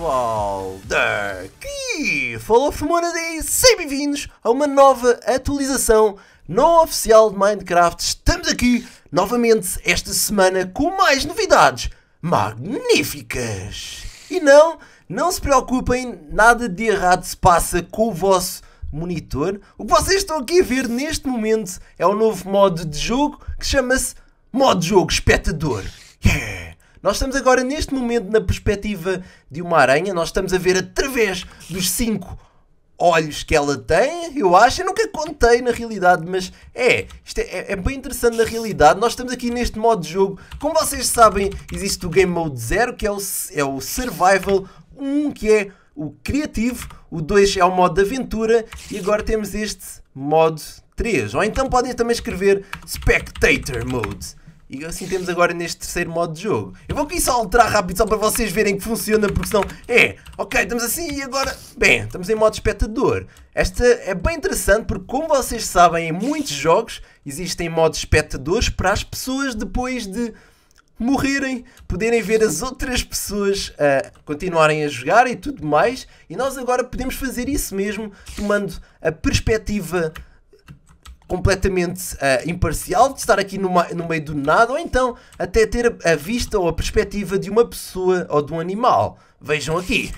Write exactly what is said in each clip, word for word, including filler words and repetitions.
pessoal, daqui falou Fumona, sejam bem-vindos a uma nova atualização não oficial de Minecraft. Estamos aqui novamente esta semana com mais novidades magníficas. E não, não se preocupem, nada de errado se passa com o vosso monitor. O que vocês estão aqui a ver neste momento é o novo modo de jogo que chama-se Modo de Jogo Espectador. Yeah! Nós estamos agora neste momento na perspectiva de uma aranha. Nós estamos a ver através dos cinco olhos que ela tem, eu acho. Eu nunca contei na realidade, mas é, isto é, é bem interessante na realidade. Nós estamos aqui neste modo de jogo. Como vocês sabem, existe o Game Mode zero, que é o, é o Survival, um que é o Criativo, o dois é o modo de aventura e agora temos este modo três. Ou então podem também escrever Spectator Mode. E assim temos agora neste terceiro modo de jogo. Eu vou aqui só alterar rápido só para vocês verem que funciona, porque senão é, ok, estamos assim e agora, bem, estamos em modo espectador. Esta é bem interessante porque, como vocês sabem, em muitos jogos existem modos espectadores para as pessoas depois de morrerem, poderem ver as outras pessoas uh, continuarem a jogar e tudo mais. E nós agora podemos fazer isso mesmo, tomando a perspectiva completamente uh, imparcial, de estar aqui no, no meio do nada, ou então até ter a, a vista ou a perspectiva de uma pessoa ou de um animal. Vejam aqui,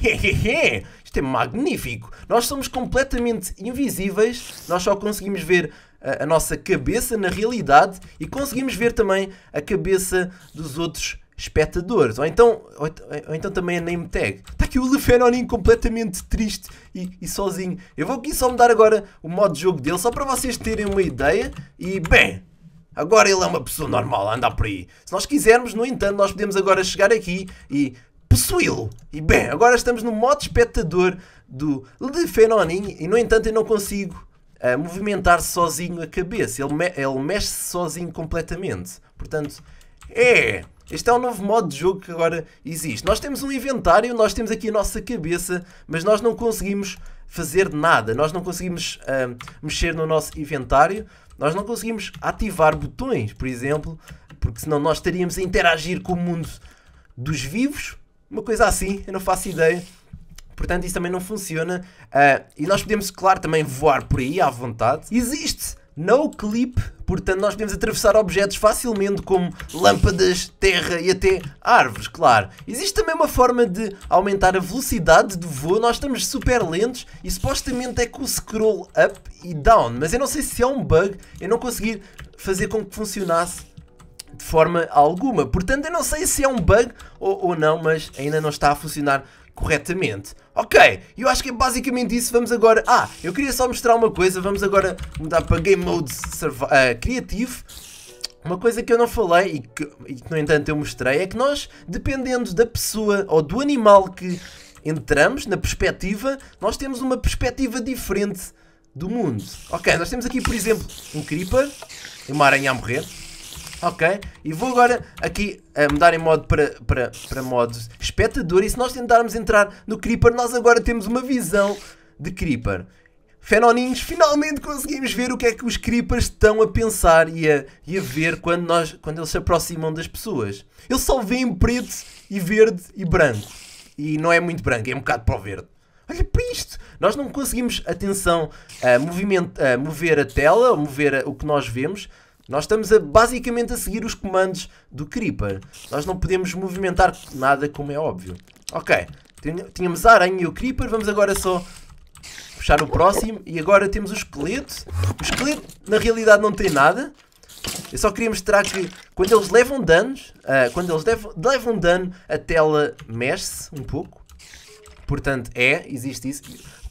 isto é magnífico. Nós somos completamente invisíveis, nós só conseguimos ver a, a nossa cabeça na realidade e conseguimos ver também a cabeça dos outros espectadores, ou então, ou, ou então também a name tag. Está aqui o Lefenonin completamente triste e, e sozinho. Eu vou aqui só mudar agora o modo de jogo dele, só para vocês terem uma ideia. E bem, agora ele é uma pessoa normal a andar por aí. Se nós quisermos, no entanto, nós podemos agora chegar aqui e possuí-lo. E bem, agora estamos no modo espectador do Lefenonin e no entanto eu não consigo uh, movimentar sozinho a cabeça. Ele, me ele mexe-se sozinho completamente. Portanto, é... este é um novo modo de jogo que agora existe. Nós temos um inventário, nós temos aqui a nossa cabeça, mas nós não conseguimos fazer nada. Nós não conseguimos uh, mexer no nosso inventário. Nós não conseguimos ativar botões, por exemplo, porque senão nós estaríamos a interagir com o mundo dos vivos. Uma coisa assim, eu não faço ideia. Portanto, isso também não funciona. Uh, e nós podemos, claro, também voar por aí à vontade. Existe no clip, portanto nós podemos atravessar objetos facilmente, como lâmpadas, terra e até árvores, claro. Existe também uma forma de aumentar a velocidade de voo. Nós estamos super lentos e supostamente é com o scroll up e down, mas eu não sei se é um bug, eu não consegui fazer com que funcionasse de forma alguma. Portanto, eu não sei se é um bug ou, ou não, mas ainda não está a funcionar corretamente. Ok, eu acho que é basicamente isso. Vamos agora... Ah, eu queria só mostrar uma coisa. Vamos agora mudar para Game Mode uh, Criativo. Uma coisa que eu não falei e que, e que no entanto eu mostrei é que nós, dependendo da pessoa ou do animal que entramos na perspectiva, nós temos uma perspectiva diferente do mundo. Ok, nós temos aqui, por exemplo, um creeper e uma aranha a morrer. Ok, e vou agora aqui a mudar em modo para, para, para modo espectador. E se nós tentarmos entrar no Creeper, nós agora temos uma visão de Creeper. Fenoninhos, finalmente conseguimos ver o que é que os Creepers estão a pensar e a, e a ver quando, nós, quando eles se aproximam das pessoas. Eles só veem preto e verde e branco. E não é muito branco, é um bocado para o verde. Olha para isto! Nós não conseguimos, atenção, a, movimento, a mover a tela, ou mover a, o que nós vemos. Nós estamos a, basicamente a seguir os comandos do Creeper. Nós não podemos movimentar nada, como é óbvio. Ok, tínhamos a aranha e o Creeper. Vamos agora só puxar o próximo. E agora temos o esqueleto. O esqueleto na realidade não tem nada. Eu só queria mostrar que quando eles levam danos, uh, quando eles levam, levam dano, a tela mexe-se um pouco. Portanto, é, existe isso.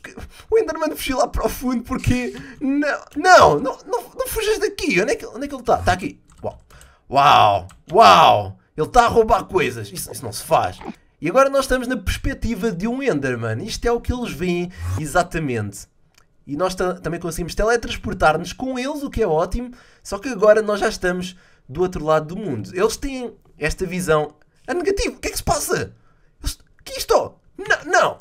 O Enderman fugiu lá para o fundo porque... Não, não, não, não, não fujas daqui. Onde é que, onde é que ele está? Está aqui. Uau, uau, uau. Ele está a roubar coisas. Isso, isso não se faz. E agora nós estamos na perspectiva de um Enderman. Isto é o que eles veem exatamente. E nós também conseguimos teletransportar-nos com eles, o que é ótimo. Só que agora nós já estamos do outro lado do mundo. Eles têm esta visão a negativo. O que é que se passa? Eles... Que isto? Não, não.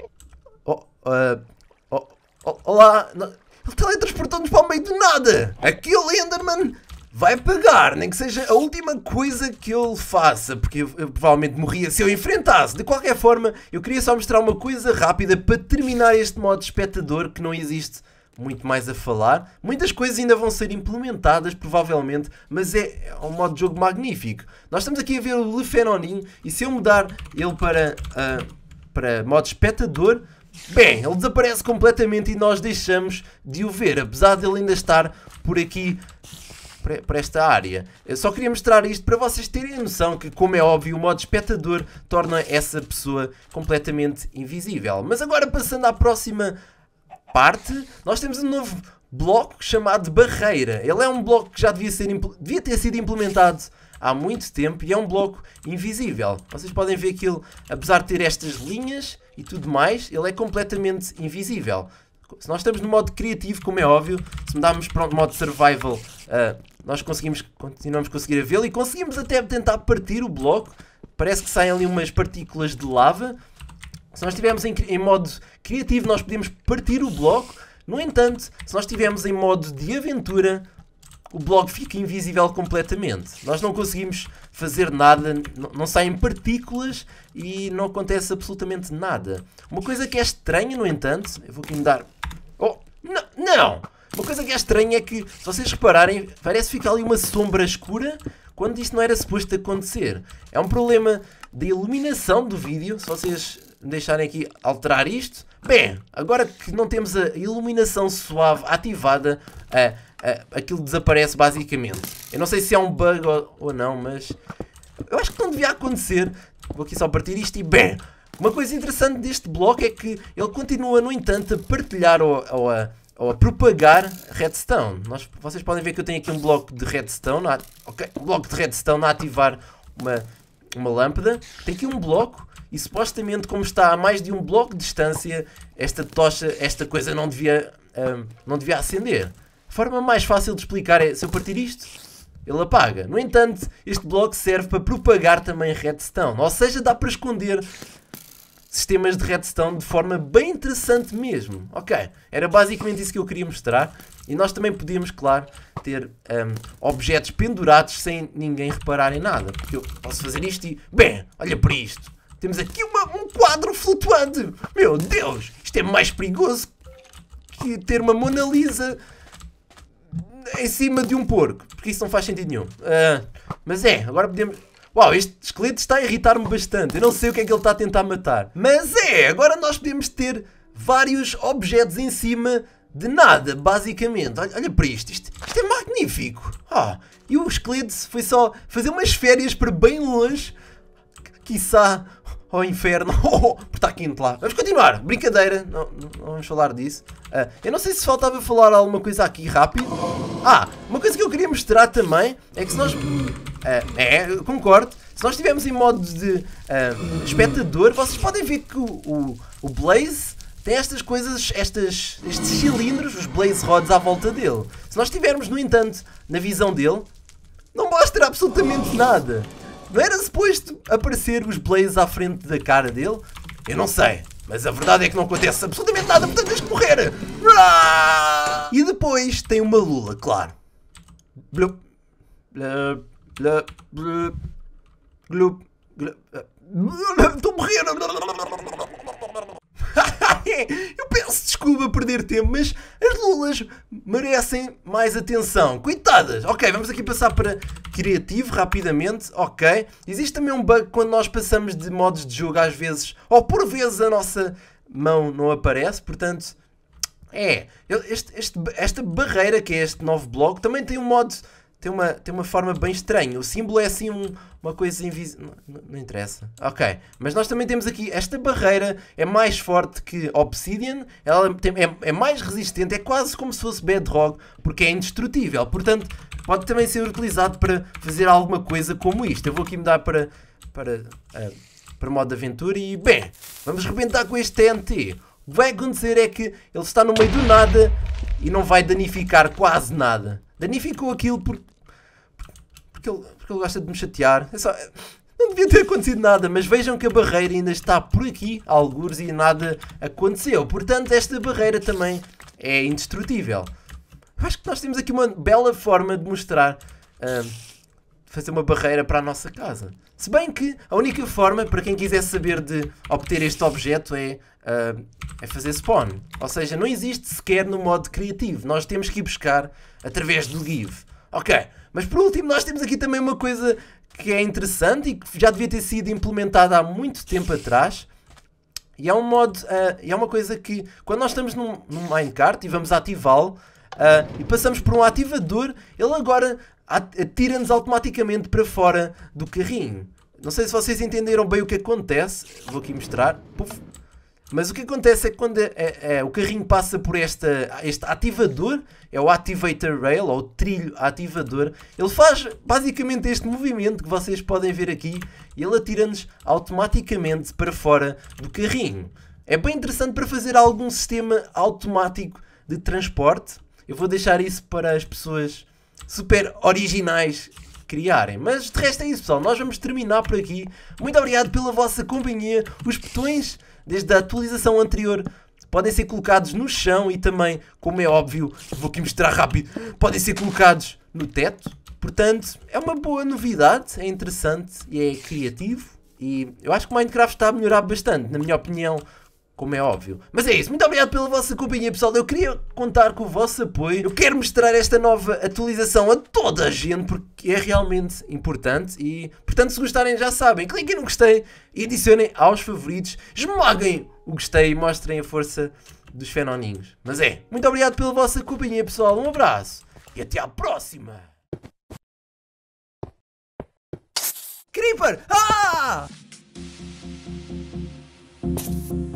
Oh, uh, oh, oh, olá. Ele teletransportou-nos para o meio do nada. Aquele Enderman vai pagar, nem que seja a última coisa que ele faça, porque eu, eu provavelmente morria se eu enfrentasse. De qualquer forma, eu queria só mostrar uma coisa rápida para terminar este modo espectador, que não existe muito mais a falar. Muitas coisas ainda vão ser implementadas, provavelmente, mas é, é um modo de jogo magnífico. Nós estamos aqui a ver o Le Fenonin, e se eu mudar ele para, uh, para modo espectador, bem, ele desaparece completamente e nós deixamos de o ver, apesar de ele ainda estar por aqui, para esta área. Eu só queria mostrar isto para vocês terem a noção que, como é óbvio, o modo espectador torna essa pessoa completamente invisível. Mas agora, passando à próxima parte, nós temos um novo bloco chamado Barreira. Ele é um bloco que já devia, ser, devia ter sido implementado há muito tempo e é um bloco invisível. Vocês podem ver que ele, apesar de ter estas linhas e tudo mais, ele é completamente invisível. Se nós estamos no modo criativo, como é óbvio, se mudarmos para o modo survival, uh, nós conseguimos, continuamos a conseguir vê-lo e conseguimos até tentar partir o bloco. Parece que saem ali umas partículas de lava. Se nós estivermos em, em modo criativo, nós podemos partir o bloco. No entanto, se nós estivermos em modo de aventura, o bloco fica invisível completamente. Nós não conseguimos fazer nada, não, não saem partículas e não acontece absolutamente nada. Uma coisa que é estranha, no entanto, eu vou aqui mudar... Oh, não, não! Uma coisa que é estranha é que, se vocês repararem, parece ficar ali uma sombra escura quando isto não era suposto acontecer. É um problema da iluminação do vídeo. Se vocês me deixarem aqui alterar isto... Bem, agora que não temos a iluminação suave ativada, a, a, aquilo desaparece basicamente. Eu não sei se é um bug ou, ou não, mas eu acho que não devia acontecer. Vou aqui só partir isto e bem... Uma coisa interessante deste bloco é que ele continua, no entanto, a partilhar ou, ou, a, ou a propagar redstone. Nós, vocês podem ver que eu tenho aqui um bloco de redstone, a, okay, um bloco de redstone a ativar uma, uma lâmpada. Tem aqui um bloco e supostamente, como está a mais de um bloco de distância, esta tocha, esta coisa não devia, um, não devia acender. A forma mais fácil de explicar é, se eu partir isto, ele apaga. No entanto, este bloco serve para propagar também redstone. Ou seja, dá para esconder sistemas de redstone de forma bem interessante mesmo. Ok, era basicamente isso que eu queria mostrar. E nós também podíamos, claro, ter um, objetos pendurados sem ninguém reparar em nada. Porque eu posso fazer isto e... Bem, olha para isto. Temos aqui uma, um quadro flutuante. Meu Deus, isto é mais perigoso que ter uma Mona Lisa em cima de um porco. Porque isso não faz sentido nenhum. Uh, mas é, agora podemos... Uau, este esqueleto está a irritar-me bastante. Eu não sei o que é que ele está a tentar matar. Mas é, agora nós podemos ter vários objetos em cima de nada, basicamente. Olha, olha para isto. isto. Isto é magnífico. Ah, e o esqueleto foi só fazer umas férias para bem longe. Quiçá ao inferno. Oh, porque está quente lá. Vamos continuar. Brincadeira. Não, não, não vamos falar disso. Uh, eu não sei se faltava falar alguma coisa aqui rápido. Ah, uma coisa que eu queria mostrar também é que se nós... Uh, é, eu concordo. Se nós estivermos em modo de uh, espectador, vocês podem ver que o, o, o Blaze tem estas coisas, estas, estes cilindros, os Blaze Rods à volta dele. Se nós estivermos, no entanto, na visão dele, não mostra absolutamente nada. Não era suposto aparecer os Blaze à frente da cara dele? Eu não sei. Mas a verdade é que não acontece absolutamente nada, portanto tens que morrer. E depois tem uma lula, claro. Blup. Blup. Blup. Blup. Blup. Blup. Estou a morrer. Eu peço desculpa a perder tempo, mas as lulas merecem mais atenção. Coitadas. Ok, vamos aqui passar para criativo rapidamente. Ok. Existe também um bug quando nós passamos de modos de jogo às vezes, ou por vezes a nossa mão não aparece. Portanto, é. Este, este, esta barreira que é este novo bloco também tem um modo... Tem uma, tem uma forma bem estranha. O símbolo é assim um, uma coisa invisível. Não, não interessa. Ok. Mas nós também temos aqui... Esta barreira é mais forte que Obsidian. Ela tem, é, é mais resistente. É quase como se fosse Bedrock. Porque é indestrutível. Portanto, pode também ser utilizado para fazer alguma coisa como isto. Eu vou aqui mudar para... Para, uh, para modo de aventura. E, bem, vamos rebentar com este T N T. O que vai acontecer é que ele está no meio do nada e não vai danificar quase nada. Danificou aquilo porque, porque, ele, porque ele gosta de me chatear. É só, não devia ter acontecido nada, mas vejam que a barreira ainda está por aqui, algures, e nada aconteceu. Portanto, esta barreira também é indestrutível. Eu acho que nós temos aqui uma bela forma de mostrar uh, fazer uma barreira para a nossa casa. Se bem que a única forma, para quem quiser saber de obter este objeto, é, uh, é fazer spawn. Ou seja, não existe sequer no modo criativo. Nós temos que ir buscar através do give. Ok, mas por último nós temos aqui também uma coisa que é interessante e que já devia ter sido implementada há muito tempo atrás. E é um modo, uh, e é uma coisa que quando nós estamos num, num minecart e vamos ativá-lo uh, e passamos por um ativador, ele agora atira-nos automaticamente para fora do carrinho. Não sei se vocês entenderam bem o que acontece. Vou aqui mostrar. Puf. Mas o que acontece é que quando é, é, é, o carrinho passa por esta, este ativador, é o Activator Rail, ou o trilho ativador, ele faz basicamente este movimento que vocês podem ver aqui, e ele atira-nos automaticamente para fora do carrinho. É bem interessante para fazer algum sistema automático de transporte. Eu vou deixar isso para as pessoas super originais criarem. Mas de resto é isso, pessoal. Nós vamos terminar por aqui. Muito obrigado pela vossa companhia. Os botões, desde a atualização anterior, podem ser colocados no chão e também, como é óbvio, vou aqui mostrar rápido, podem ser colocados no teto. Portanto, é uma boa novidade, é interessante e é criativo. E eu acho que o Minecraft está a melhorar bastante, na minha opinião, como é óbvio. Mas é isso, muito obrigado pela vossa companhia, pessoal. Eu queria contar com o vosso apoio. Eu quero mostrar esta nova atualização a toda a gente, porque é realmente importante. E, portanto, se gostarem já sabem, cliquem no gostei e adicionem aos favoritos. Esmaguem o gostei e mostrem a força dos fenoninhos. Mas é, muito obrigado pela vossa companhia, pessoal. Um abraço e até à próxima. Creeper! Ah!